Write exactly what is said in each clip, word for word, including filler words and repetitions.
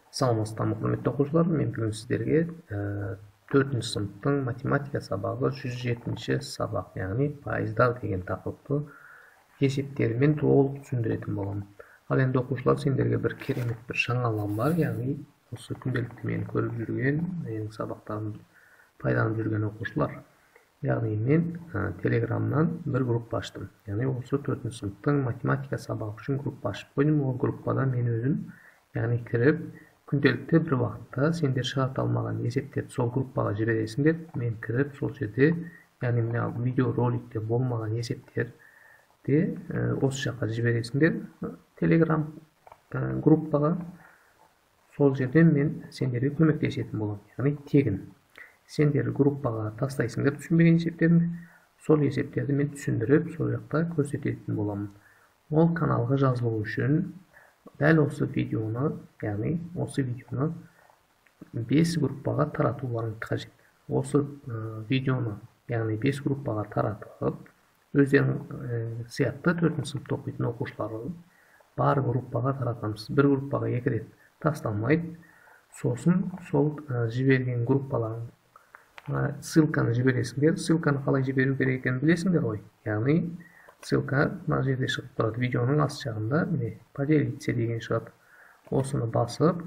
Саламатсыздарбы құрметті оқушылар, мен бүгін сіздерге төртінші сыныптың математика сабағы жүз жетінші сабақ, яғни пайыздар деген тақырыпты есептермен толық түсіндіретін боламын. Ал енді оқушылар, сендерге бір керемет бір жаңалығым бар, яғни осы күнделікті мені көріп жүрген, менің сабақтарымды пайдаланып жүрген оқушылар. Яғни мен телеграмнан бір группа аштым. Яғни осы төртінші сыныптың математика сабағы үшін группа ашып қойдым. Ол группада мен өзім, яғни кіріп, күнделікті бір уақытта сендер шығарта алмаған есептерді сол группаға жібересіңдер. Мен кіріп сол жерде, яғни мына видеороликте болмаған есептерді осы жаққа жібересіңдер телеграм группаға. Сол жерден мен сендерге көмектесетін боламын, яғни тегін. Сендер группаға тастайсыңдар түсінбеген есептерді, сол есептерді мен түсіндіріп, сол жақта көрсететін боламын. Ол каналға жазылу үшін дәл осы видеоны, яғни осы видеоны бес группаға таратуларың қажет. Осы видеоны, яғни бес группаға таратып, өздерің сияқты төртінші сыныпта оқитын оқушыларды бар группаға таратамыз. Бір группаға екі рет тасталмайды. Сосын сол жіберген группалардың ссылканы жібересіңдер. Ссылканы қалай жіберу керек екенін білесіңдер ғой. Яғни ссылка мына жерде шығып тұрады. Видеоның ас жағында міне поделиться деген шығады. Осыны басып,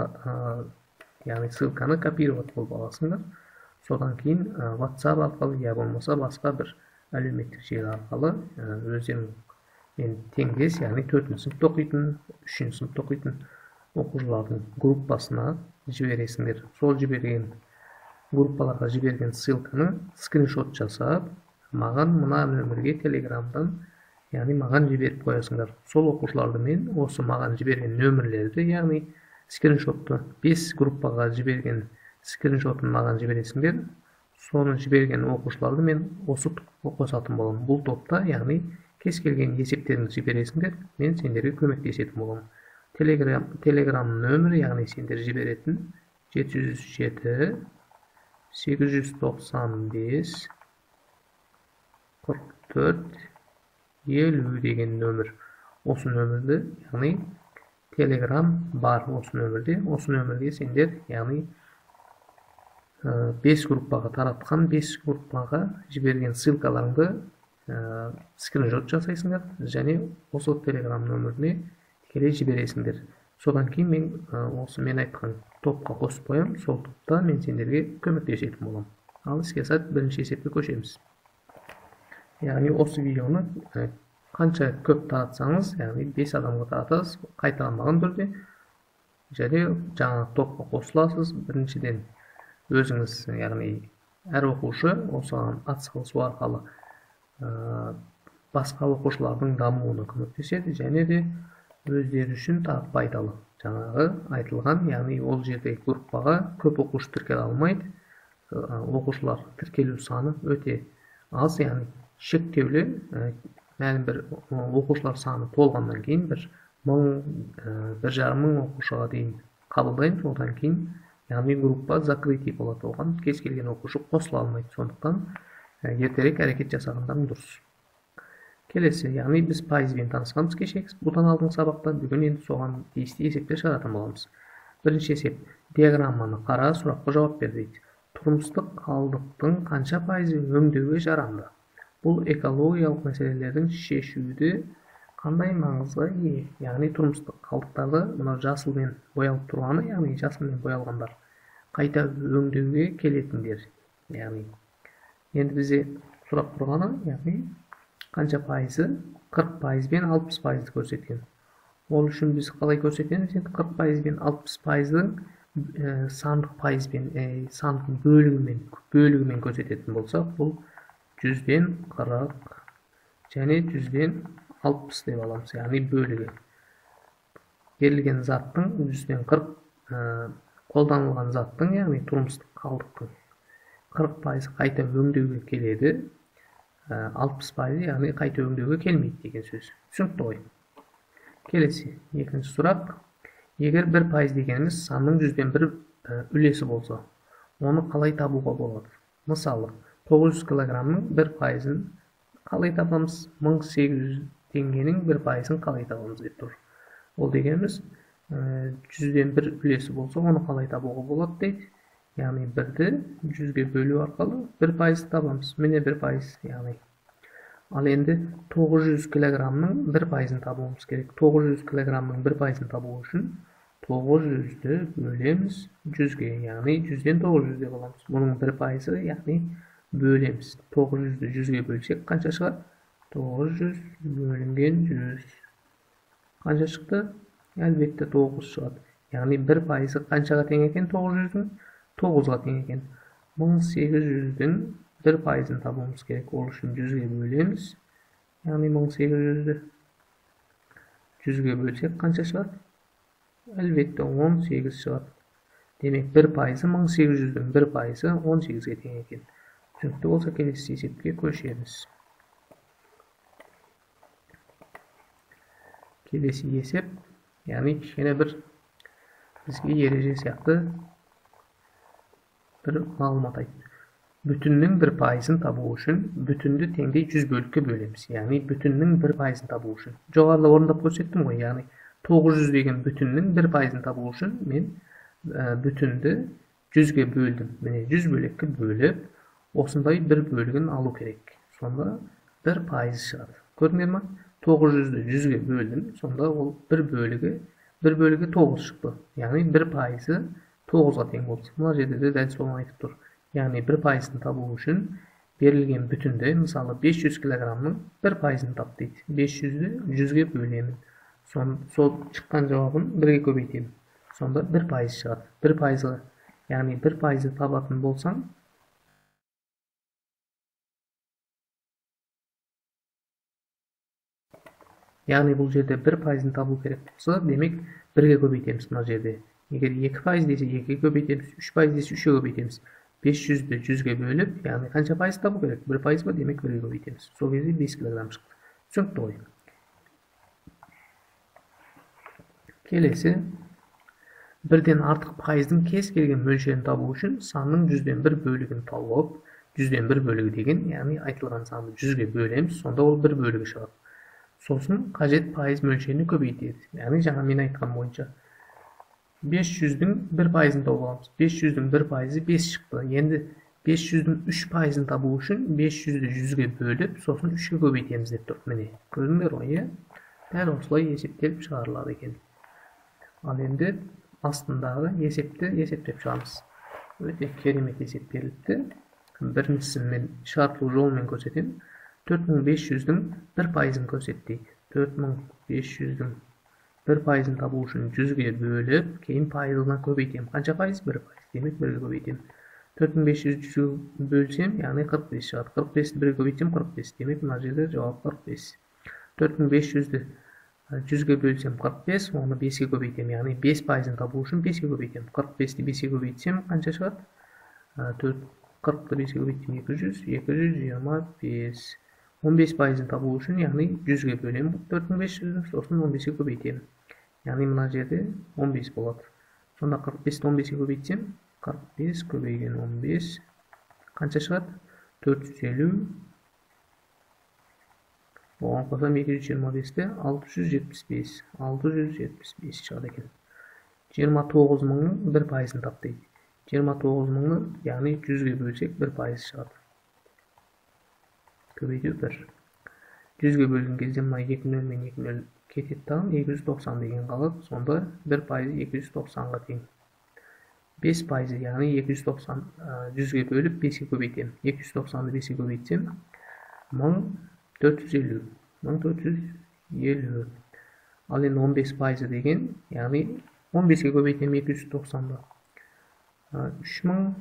яғни ссылканы копировать қылып аласыңдар. Содан кейін WhatsApp арқылы, я болмаса басқа бір әлеуметтік желі арқылы өздерің мен теңдес, яғни төртінші сыныпта оқитын, үшінші сыныпта оқитын оқушылардың группасына жібересіңдер. Сол жіберген группаларға жіберген ссылканы скриншот жасап, маған мына нөмірге телеграмдан, яғни маған жіберіп қоясыңдар. Сол оқушыларды мен осы маған жіберген нөмірлерді, яғни скриншотты бес группаға жіберген скриншотын маған жібересіңдер. Соны жіберген оқушыларды мен осы топқа қосатын боламын. Бұл топта, яғни кез келген есептеріңді жібересіңдер, мен сендерге көмектесетін боламын. Телеграм, телеграм нөмірі, яғни сендер жіберетін жеті жүз жеті сегіз жүз тоқсан бес қырық төрт елу деген нөмір. Осы нөмірді, яғни телеграм бар осы нөмірде. Осы нөмірге сендер, яғни бес группаға таратқан, бес группаға жіберген ссылкаларыңды скриншот жасайсыңдар және осы телеграм нөміріне тікелей жібересіңдер. Содан кейін мен осы мен айтқан топқа қосып қоямын. Сол топта мен сендерге көмектесетін боламын. Ал іске асады бірінші есепке көшеміз. Яғни осы видеоны қанша көп таратсаңыз, яғни бес адамға таратасыз, қайталанбаған түрде, және жаңа топқа қосыласыз. Біріншіден өзіңіз, яғни әр оқушы осыған атсалысу арқылы басқа оқушылардың дамуына көмектеседі, және де өздері үшін тағы пайдалы. Жаңағы айтылған, яғни ол жерде группаға көп оқушы тіркеле алмайды. Оқушылар тіркелу саны өте аз, яғни шектеулі. Мәлім бір оқушылар саны толғаннан кейін бір мың, бір жарым мың оқушыға дейін қабылдаймыз. Одан кейін, яғни группа закрытый болады. Оған кез келген оқушы қосыла алмайды. Сондықтан ертерек әрекет жасағандарың дұрыс. Келесі, яғни біз пайызбен танысқанбыз кешегі бұдан алдыңғы сабақта. Бүгін енді соған тиісті есептер шығаратын боламыз. Бірінші есеп, диаграмманы қара, сұраққа жауап бер дейді. Тұрмыстық қалдықтың қанша пайызы өңдеуге жарамды? Бұл экологиялық мәселелердің шешуді қандай маңызға ие? Яғни тұрмыстық қалдықтарды мына жасылмен боялып тұрғаны, яғни жасылмен боялғандар қайта өңдеуге келетіндер. Яғни енді бізде сұрақ тұрғаны, яғни қанша пайызы? қырық пайыз бен алпыс пайызды көрсеткен. Ол үшін біз қалай көрсетеміз? қырық пайыз бен алпыс пайыздың сандық пайызбен, сандық бөлігімен, бөлігімен көрсететін болсақ, бұл жүзден қырық және жүзден алпыс деп аламыз, яғни бөлігі. Берілген заттың жүзден қырық, қолданылған заттың, яғни тұрмыстық қалдықтың қырық пайызы қайта өңдеуге келеді, алпыс пайызы, яғни қайта өңдеуге келмейді деген сөз. Түсінікті ғой. Келесі, екінші сұрақ. Егер бір пайыз дегеніміз санның жүзден бір үлесі болса, оны қалай табуға болады? Мысалы, тоғыз жүз килограммның бір пайызын қалай табамыз? мың сегіз жүз теңгенің бір пайызын қалай табамыз деп тұр. Ол дегеніміз жүзден bir үлесі болса, onu қалай табуға болады дейді. Яғни бірді жүзге бөлу арқылы bir пайыз табамыз. Міне bir пайыз, яғни. Ал енді тоғыз жүз килограммның bir пайызын табуымыз керек. тоғыз жүз килограммның bir пайызын табу үшін тоғыз жүзді бөлеміз жүзге, яғни жүзден тоғыз жүз деп аламыз. Бұның bir пайызы, яғни бөлеміз. тоғыз жүзді жүзге бөлсек қанша шығар? тоғыз жүз бөлінген жүз. Қанша шықты? Әлбетте тоғыз шығады. Яғни bir пайызы қаншаға тең екен тоғыз жүздің? тоғызға тең екен. мың сегіз жүздің bir пайызын табуымыз керек. Ол үшін жүзге бөлеміз. Яғни мың сегіз жүзді жүзге бөлсек қанша шығады? Әлбетте он сегіз шығады. Демек bir пайызы мың сегіз жүздің bir пайызы он сегізге тең екен. Түсінікті болса, келесі есепке көшеміз. Келесі есеп, яғни кішкене бір бізге ереже сияқты бір мағлұмат айтты. Бүтіннің bir пайызын табу үшін бүтінді теңдей жүз бөлікке бөлеміз. Яғни бүтіннің bir пайызын табу үшін. Жоғарыда орындап көрсеттім ғой. Яғни тоғыз жүз деген бүтіннің bir пайызын табу үшін мен бүтінді жүзге бөлдім. Міне жүз бөлікке бөліп, осындай бір бөлігін алу керек. Сонда bir пайыз шығады. Көрдіңдер ме? тоғыз жүзді жүзге бөлдім. Сонда ол бір бөлігі, бір бөлігі тоғыз шықты. Яғни bir пайызы тоғызға тең болды. Мына жерде де дәл соны айтып тұр. Яғни bir пайызын табу үшін берілген бүтінді, мысалы бес жүз килограммның bir пайызын тап дейді. бес жүзді жүзге бөлемін. Сол шыққан жауабын бірге көбейтемін. Сонда bir пайыз шығады. bir пайызға, яғни bir пайызы табатын болсаң, яғни бұл жерде bir пайызын табу керек болса, демек бірге көбейтеміз мына жерде. Егер екі пайыз десе екіге көбейтеміз, үш пайыз десе үшке көбейтеміз. бес жүзді жүзге бөліп, яғни қанша пайыз табу керек? bir пайыз ба, демек бірге көбейтеміз. Сол кезде бес килограмм шықты. Түсінікті ғой. Келесі, бірден артық пайыздың кез келген мөлшерін табу үшін санның жүзден бір бөлігін тауып, жүзден бір бөлігі деген, яғни айтылған санды жүзге бөлеміз, сонда ол бір бөлігі шығады. Сосын қажет пайыз мөлшерін көбейтеді. Яғни жаңа мен айтқан бойынша бес жүздің bir пайызын тауып аламыз. бес жүздің bir пайызы бес шықты. Енді бес жүздің үш пайызын табу үшін бес жүзді жүзге бөліп, сосын үшке көбейтеміз деп тұр. Міне, көрдіңдер ғой, дәл осылай есептеліп шығарылады екен. Ал енді астындағы есепті есептеп шығамыз. Өте керемет есеп беріліпті. Біріншісін мен шартлы жолмен көрсетемін. төрт мың бес жүздің bir пайызын көрсеттік. төрт мың бес жүздің bir пайызын табу үшін жүзге бөліп, кейін пайызына көбейтем. Қанша пайыз? bir пайыз. Демек бірге көбейтем. төрт мың бес жүзді жүзге бөлсем, яғни қырық бес шығады. қырық бесті бірге көбейтсем қырық бес. Демек мына жерде жауап қырық бес. төрт мың бес жүзді жүзге бөлсем қырық бес, оны беске көбейтем. Яғни бес пайызын табу үшін беске көбейтем. қырық бесті беске көбейтсем қанша шығады? қырықты беске көбейтсем екі жүз, екі жүз жиырма бес. он бес пайызын табу үшін, яғни жүзге бөлем төрт мың бес жүзді, сосын он беске көбейтем. Яғни мына жерде он бес болады. Сонда қырық бесті он беске көбейтсем, қырық бес көбейген он бес қанша шығады? төрт жүз елу. Оған қосам екі жүз жиырма бесті алты жүз жетпіс бес. алты жүз жетпіс бес шығады екен. жиырма тоғыз мыңның bir пайызын тап дейді. жиырма тоғыз мыңны, яғни жүзге бөлсек bir пайыз шығады. Көбейту бір. жүзге бөлген кезде мына екі нөл мен екі нөл кетеді тағын, екі жүз тоқсан деген қалады. Сонда bir пайыз екі жүз тоқсанға тең. бес пайызы, яғни екі жүз тоқсан жүзге бөліп беске көбейтем. екі жүз тоқсанды беске көбейтсем, мың төрт жүз елу. мың төрт жүз елу. Ал енді он бес пайызы деген, яғни он беске көбейтем екі жүз тоқсанды. үш мың,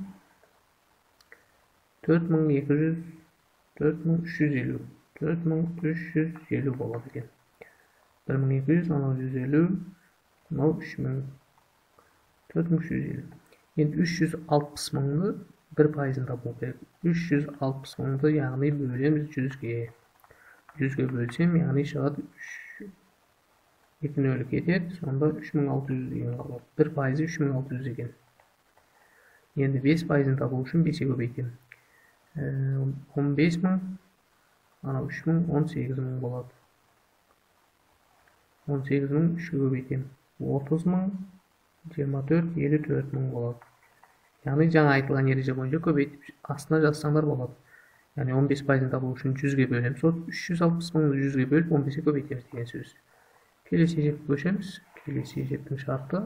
төрт мың екі жүз, төрт мың үш жүз елу. төрт мың үш жүз елу болады екен. bir мың екі жүз, анау жүз елу, мынау үш мың, төрт мың үш жүз елу. Енді үш жүз алпыс мыңды bir пайызын табу керек. үш жүз алпыс мыңды, яғни бөлеміз жүзге. жүзге бөлсем, яғни шығады екі нөл кетеді, сонда үш мың алты жүз деген қалады. bir пайызы үш мың алты жүз екен. Енді бес пайызын табу үшін беске көбейтем. он бес мың, анау үш мың, он сегіз мың болады. он сегіз мың үшке көбейтем. отуз миң, жыйырма төрт, элүү төрт миң болот. Яғни жаңа айтылған ереже бойынша көбейтіп астына жазсаңдар болады. Яғни он беш пайызын табу үшін жүзге бөлеміз. үч жүз алпыс мыңды жүзге бөліп он бешке көбейтеміз деген сөз. Келесі есепке көшеміз. Келесі есептің шарты.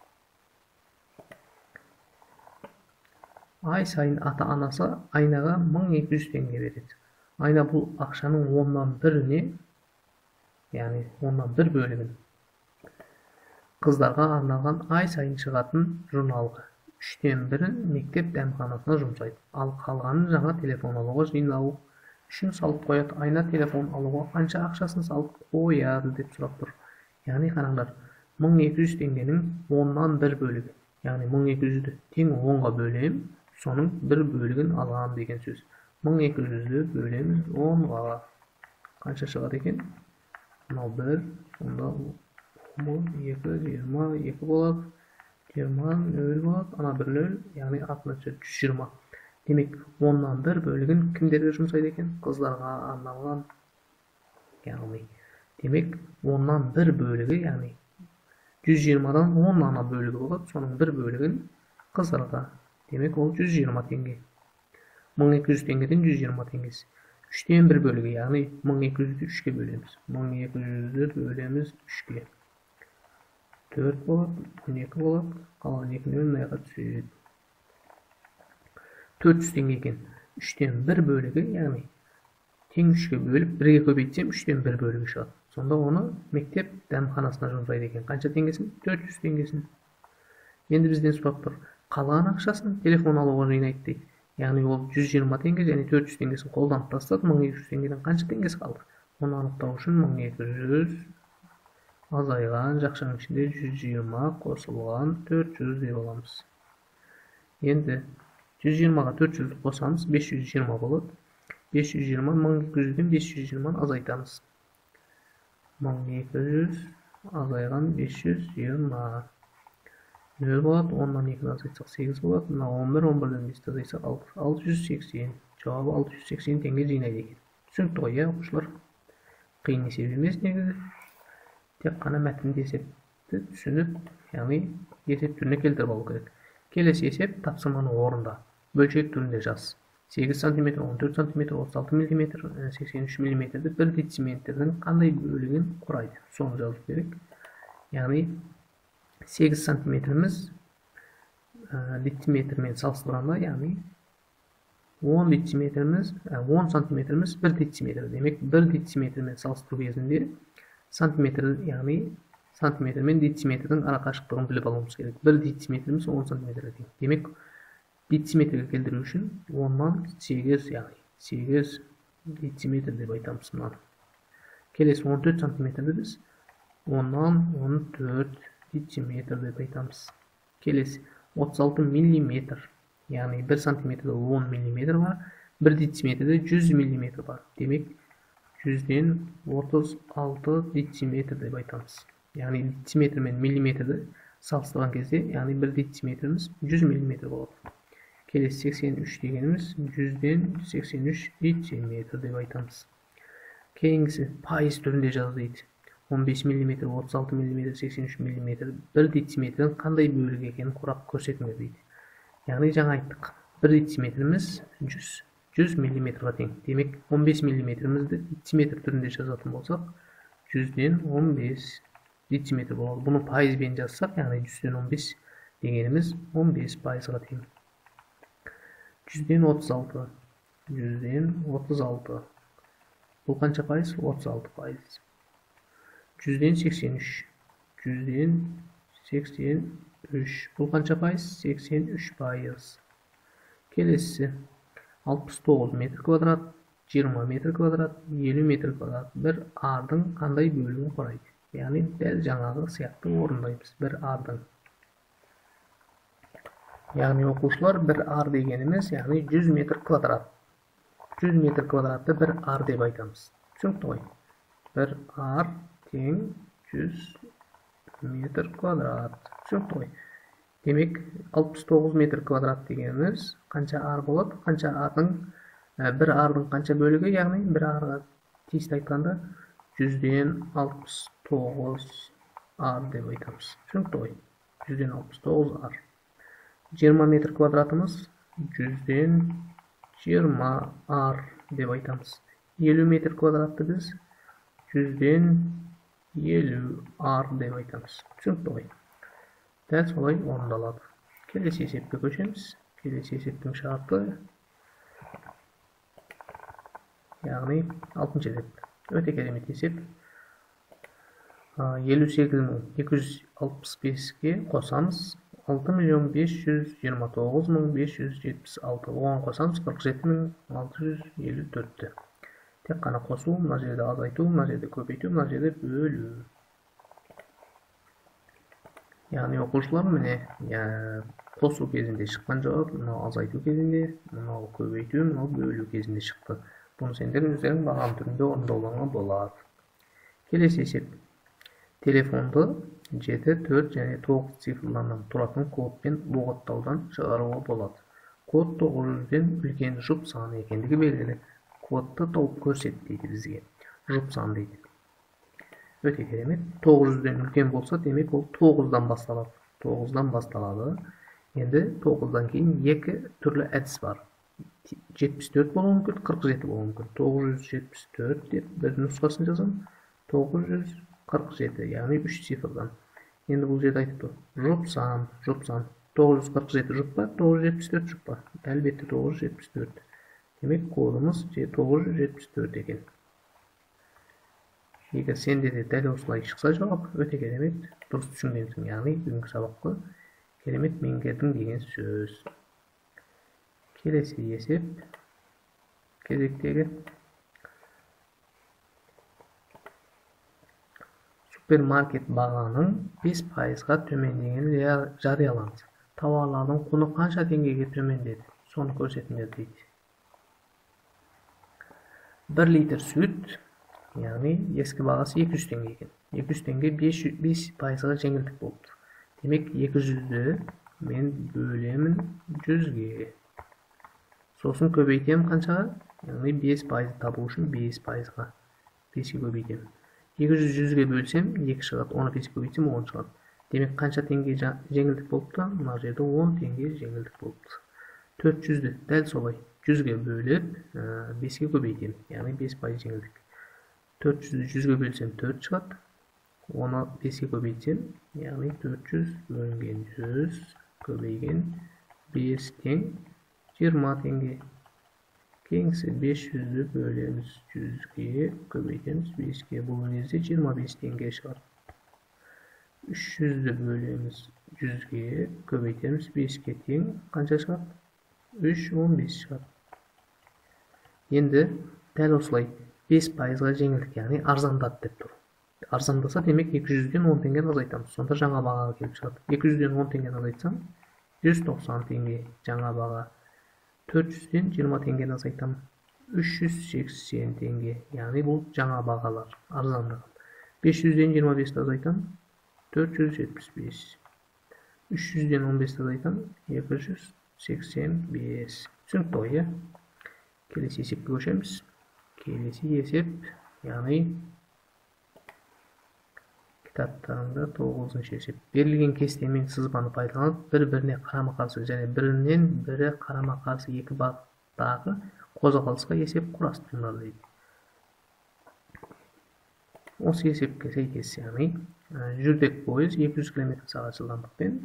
Ай сайын ата-анасы айнаға мың екі жүз теңге береді. Айна бұл ақшаның оннан біріне, яғни оннан бір бөлігін қыздарға арналған ай сайын шығатын журналға, үштен бірін мектеп дәмханасына жұмсайды. Ал қалғанын жаңа телефон алуға жинау үшін салып қояды. Айна телефон алуға қанша ақшасын салып қояды деп сұрап тұр. Яғни қараңдар, мың екі жүз теңгенің оннан бір бөлігі. Яғни мың екі жүзді тең онға бөлем, соның бір бөлігін алам деген сөз. мың екі жүзді бөлеміз онға. Қанша шығады екен? Мынау бір, сонда он екі, жиырма екі болады. жиырма нөл болады, ана бір нөл, яғни алтыншы жүз жиырма. Демек, оннан бір бөлігін кімдерге жұмсайды екен? Қыздарға арналған. Яғни, демек, оннан бір бөлігі, яғни жүз жиырмадан он ана бөлігі болады, соның бір бөлігін қыздарға. Демек, ол жүз жиырма теңге. мың екі жүз теңгеден жүз жиырма теңгесі. үштен бір бөлігі, яғни мың екі жүзді үшке бөлеміз. мың екі жүзді бөлеміз үшке. төрт болады, он екі болады, қалған екі нөл мынаға түседі. төрт жүз теңге екен. үштен бір бөлігі, яғни тең үшке бөліп, бірге көбейтсем, үштен бір бөлігі шығады. Сонда оны мектеп дәмханасына жұмсайды екен. Қанша теңгесін? төрт жүз теңгесін. Енді бізден сұрап тұр. Қалған ақшасын телефон алуға жинайды дейді. Яғни ол жүз жиырма теңге және төрт жүз теңгесін қолданып тастады. мың екі жүз теңгеден қанша теңгесі қалды? Оны анықтау үшін мың екі жүз азайған жақшаның ішінде жүз жиырма қосылған төрт жүз деп аламыз. Енді жүз жиырмаға төрт жүзді қосамыз, бес жүз жиырма болады. бес жүз жиырма, мың екі жүзден бес жүз жиырманы азайтамыз. мың екі жүз азайған бес жүз жиырма. нөл болады, оннан екіні азайтсақ сегіз болады. Мына он бір, он бірден бесті азайтсақ алты жүз сексен. Жауабы алты жүз сексен теңге жинайды екен. Түсінікті ғой, иә, оқушылар? Қиын есеп емес негізі. Тек қана мәтінді есепті түсініп, яғни есеп түріне келтіріп алу керек. Келесі есеп тапсырманы орында. Бөлшек түрінде жаз. сегіз сантиметр, он төрт сантиметр, отыз алты миллиметр, сексен үш миллиметрді бір дециметрдің қандай бөлігін құрайды? Соны жазу керек. Яғни сегіз сантиметріміз дециметрмен салыстырғанда, яғни он дециметріміз, он сантиметріміз бір дециметр. Демек, бір дециметрмен салыстыру кезінде сантиметр, яғни сантиметр мен дециметрдің арақашықтығын біліп алуымыз керек. бір дециметріміз он сантиметрге тең. Демек, дециметрге келтіру үшін оннан сегіз, яғни сегіз дециметр деп айтамыз мынаны. Келесі он төрт сантиметрді біз оннан он төрт дециметр деп айтамыз. Келесі отыз алты миллиметр, яғни бір сантиметрде он миллиметр бар, бір дециметрде жүз миллиметр бар. Демек, жүзден отыз алты дециметр деп айтамыз. Яғни дециметр мен миллиметрді салыстырған кезде, яғни бір дециметріміз жүз миллиметр болады. Келесі сексен үш дегеніміз жүзден сексен үш дециметр деп айтамыз. Кейінгісі пайыз түрінде жаз дейді. он бес миллиметр, отыз алты миллиметр, сексен үш миллиметр бір дециметрдің қандай бөлігі екенін құрап көрсетіңіз дейді. Яғни жаңа айттық, бір дециметріміз жүз, жүз миллиметрға тең. Демек, он бес миллиметрімізді дециметр түрінде жазатын болсақ, жүзден он бес дециметр болады. Бұны пайызбен жазсақ, яғни жүзден он бес дегеніміз он бес пайызға тең. жүзден отыз алты, жүзден отыз алты. Бұл қанша пайыз? отыз алты пайыз. жүзден сексен үш, жүзден сексен үш. Бұл қанша пайыз? сексен үш пайыз. Келесі алпыс тоғыз метр квадрат, жиырма метр квадрат, елу метр квадрат. Bir ардың қандай бөлігін құрайды? Яғни дәл жаңағы сияқты орындаймыз. Bir ардың. Яғни оқушылар bir ар дегеніміз, яғни жүз метр квадрат. жүз метр квадратты bir ар деп айтамыз. Түсінікті ғой? Bir ар тең жүз метр квадрат. Түсінікті ғой? Демек, алпыс тоғыз метр квадрат дегеніміз қанша ар болады? Қанша ардың, bir ардың қанша бөлігі? Яғни bir арға тиісті айтқанда жүзден алпыс тоғыз ar деп айтамыз. Түсінікті ғой? жүзден алпыс тоғыз ar. жиырма метр квадратымыз жүзден жиырма ar деп айтамыз. елу метр квадратты біз жүзден елу ar деп айтамыз. Түсінікті ғой? Дәл солай орындалады. Келесі есепке көшеміз. Келесі есептің шарты, яғни алтыншы есеп. Өте керемет есеп. елу сегіз мың екі жүз алпыс беске қосамыз. алты миллион бес жүз жиырма тоғыз мың бес жүз жетпіс алты. Оған қосамыз қырық жеті мың алты жүз елу төртті. Тек қана қосу, мына жерде азайту, мына жерде көбейту, мына жерде бөлу. Яғни оқушылар міне қосу кезінде шыққан жауап, мынау азайту кезінде, мынау көбейту, мынау бөлу кезінде шықты. Бұны сендер өздерің баған түрінде орындауларыңа болады. Келесі есеп. Телефонды жеті, төрт және тоғыз цифрлардан тұратын кодпен лұғаттаудан шығаруға болады. Код тоғыз жүзден үлкен жұп саны екендігі белгілі. Кодты тауып көрсет дейді бізге. Жұп сан дейді. Өте керемет. тоғыз жүзден үлкен болса, демек ол тоғыздан басталады. тоғыздан басталады. Енді тоғыздан кейін екі түрлі әдіс бар. жетпіс төрт болуы мүмкін, қырық жеті болуы мүмкін. тоғыз жүз жетпіс төрт деп бір нұсқасын жазамын. тоғыз жүз қырық жеті, яғни үш цифрдан. Енді бұл жерде айтып тұр. Жұп сан, жұп сан. тоғыз жүз қырық жеті жұп па, тоғыз жүз жетпіс төрт жұп па? Әлбетте тоғыз жүз жетпіс төрт. Демек кодымыз тоғыз жүз жетпіс төрт екен. Егер сенде де дәл осылай шықса жауап, өте керемет, дұрыс түсінгенсің. Яғни бүгінгі сабақты керемет меңгердің деген сөз. Келесі есеп кезектегі. Супермаркет бағаның бес пайызға төмендегені жарияланды. Тауарлардың құны қанша теңгеге төмендеді? Соны көрсетіңдер дейді. бір литр сүт, яғни ескі бағасы екі жүз теңге екен. екі жүз теңге бес пайызға жеңілдік болды. Демек екі жүзді мен бөлемін жүзге. Сосын көбейтем қаншаға? Яғни бес пайыз табу үшін бес пайызға. беске көбейтем. екі жүз жүзге бөлсем екі шығады, оны беске көбейтсем он шығады. Демек қанша теңге жеңілдік болыпты? Мына жерде он теңге жеңілдік болыпты. төрт жүзді дәл солай жүзге бөліп беске көбейтем, яғни бес пайыз жеңілдік. төрт жүзді жүзге бөлсем төрт шығады, оны беске көбейтсем, яғни төрт жүз бөлінген жүз көбейген бес тең жиырма теңге. Кеңсі бес жүзді бөлеміз жүзге, көбейтеміз беске, бұл кезде жиырма бес теңге шығар. үш жүзді бөлеміз жүзге, көбейтеміз беске тең, қанша шығар? үш он бес шығар. Енді дәл осылай бес пайызға жеңілдік, яғни арзандады деп тұр. Арзандаса демек екі жүзден он теңгені азайтамыз. Сонда жаңа бағаға келіп шығады. екі жүзден он теңгені азайтсам, жүз тоқсан теңге жаңа баға. төрт жүзден жиырма теңгені азайтам, үш жүз сексен теңге. Яғни бұл жаңа бағалар, арзандаған. бес жүзден жиырма бесті азайтам, төрт жүз жетпіс бес. үш жүзден он бесті азайтам, екі жүз сексен бес. Түсінікті ғой, келесі есепке көшеміз. Келесі есеп, яғни кітаптарында тоғызыншы есеп. Берілген кесте мен сызбаны пайдаланып, бір-біріне қарама-қарсы және бірінен бірі қарама-қарсы екі бағыттағы қозғалысқа есеп құрастырыңдар дейді. Осы есепке сәйкес, яғни жүрдек пойыз екі жүз километр сағат жылдамдықпен,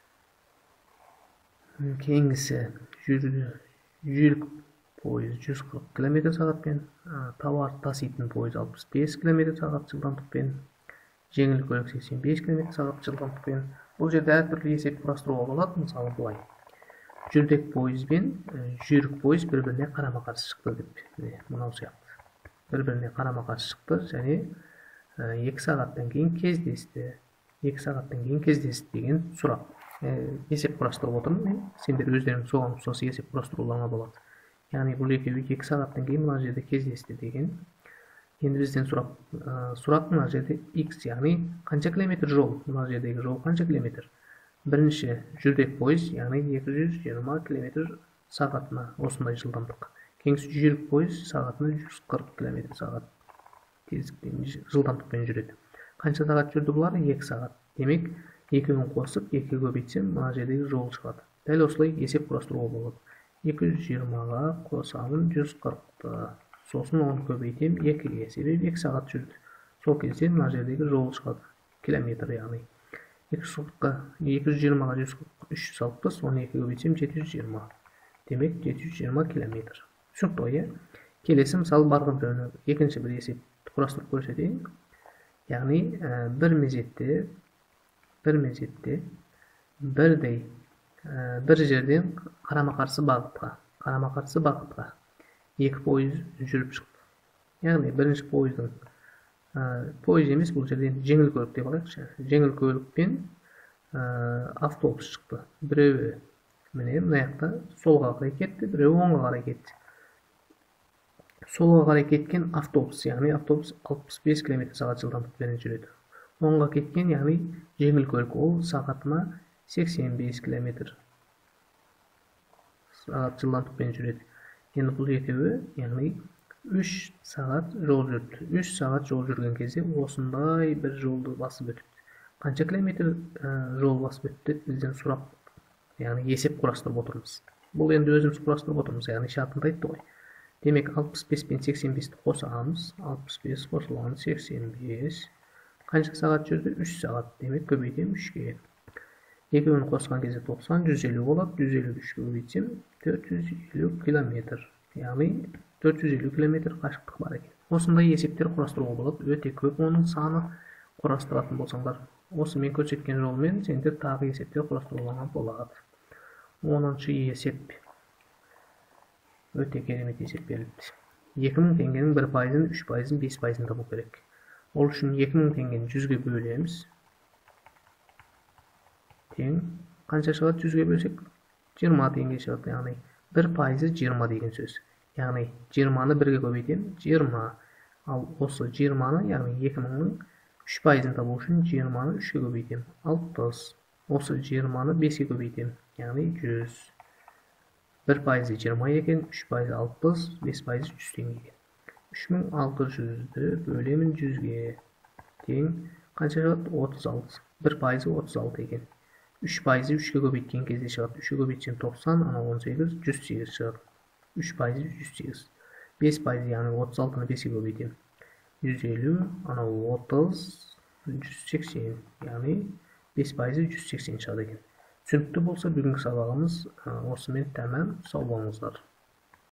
кейінгісі жүрік пойыз жүз қырық километр сағатпен, тауар таситын пойыз алпыс бес километр сағат жылдамдықпен, жеңіл көлік сексен бес километр сағат жылдамдықпен. Бұл жерде әртүрлі есеп құрастыруға болады. Мысалы былай. Жүрдек пойыз бен жүрік пойыз бір-біріне қарама-қарсы шықты деп. Мынау сияқты. Бір-біріне қарама-қарсы шықты және екі сағаттан кейін кездесті. екі сағаттан кейін кездесті деген сұрақ. Есеп құрастырып отырмын мен. Сендер өздерің соған ұқсас есеп құрастыруларыңа болады. Яғни бұл екеуі екі сағаттан кейін мына жерде кездесті деген. Енді бізден сұрақ, сұрақ мына жерде X, яғни қанша километр жол? Мына жердегі жол қанша километр? Бірінші жүрдек пойыз, яғни екі жүз жиырма километр сағатына осындай жылдамдық. Кеңсі жүрік пойыз сағатына жүз қырық километр сағат тезlikпен, жылдамдықпен жүреді. Qancha saat жүрді бұлар? екі saat. Демек, екеуін қосып, екіге көбейтсем, мына жердегі жол шығады. Дәл осылай есеп құрастыруға болады. екі жүз жиырмаға қосамын жүз қырықты. Сосын оны көбейтем екіге. Себебі екі сағат жүрді. Сол кезде мына жердегі жол шығады. Километр яғни. екі жүз жиырмаға жүз қырық үш жүз алпыс, оны екіге көбейтсем жеті жүз жиырма. Демек, жеті жүз жиырма километр. Түсінікті ғой, иә? Келесі мысалы барған жөні екінші бір есепті құрастырып көрсетейін. Яғни бір мезетте бір мезетте бірдей бір жерден қарама-қарсы бағытқа қарама-қарсы бағытқа екі пойыз жүріп шықты. Яғни бірінші пойыздың пойыз емес, бұл жерден жеңіл көлік деп алайықшы. Жеңіл көлікпен автобус шықты. Біреуі міне мына жақта солға қарай кетті, біреуі оңға қарай кетті. Солға қарай кеткен автобус, яғни автобус алпыс бес километр сағат жылдамдықпен жүреді. Оңға кеткен, яғни жеңіл көлік, ол сағатына сексен бес километр сағат жылдамдықпен жүреді. Енді бұл екеуі, яғни үш сағат жол жүрді. үш сағат жол жүрген кезде осындай бір жолды басып өтіпті. Қанша километр жол басып өтті бізден сұрап, яғни есеп құрастырып отырмыз. Бұл енді өзіміз құрастырып отырмыз, яғни шартында айтты ғой. Демек, алпыс бес пен сексен бесті қосамыз. алпыс бес қосылған сексен бес. Қанша сағат жүрді? үш сағат. Демек, көбейтем үшке. Екеуін қосқан кезде тоқсан, жүз елу болады. жүз елу үшке көбейтсем төрт жүз елу километр. Яғни төрт жүз елу километр қашықтық бар екен. Осындай есептер құрастыруға болады. Өте көп оның саны құрастыратын болсаңдар. Осы мен көрсеткен жолмен сендер тағы есептер құрастыруға болады. оныншы есеп. Өте керемет есеп берілді. екі мың теңгенің бір пайызын, үш пайызын, бес пайызын табу керек. Ол үшін екі мың теңгені жүзге бөлеміз. Тең қанша шығады жүзге бөлсек? жиырма теңге шығады. Яғни бір пайызы жиырма деген сөз. Яғни жиырманы бірге көбейтем, жиырма. Ал осы жиырманы, яғни екі мыңның үш пайызын табу үшін жиырманы үшке көбейтем, алпыс. Осы жиырманы беске көбейтем, яғни жүз. бір пайызы жиырма екен, үш пайызы алпыс, бес пайызы жүз теңге екен. үш мың алты жүзді бөлемін жүзге. Тең қанша шығады? отыз алты. бір пайызы отыз алты екен. үш пайызы үшке көбейткен кезде шығады. үшке көбейтсем тоқсан, ана он сегіз, жүз сегіз шығады. үш пайызы жүз сегіз. бес пайызы, яғни отыз алтыны беске көбейтем. жүз елу, ана отыз, жүз сексен, яғни бес пайызы жүз сексен шығады екен. Түсінікті болса, бүгінгі сабағымыз осымен тәмам. Сау болыңыздар.